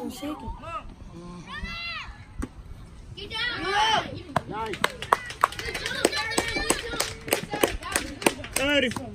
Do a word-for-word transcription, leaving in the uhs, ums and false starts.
on second. Get down. Nice. Good job. thirty.